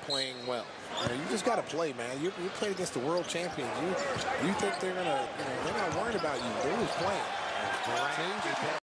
playing well. You just got to play, man. You play against the world champions. You think they're gonna, they're not worried about you. They're just playing.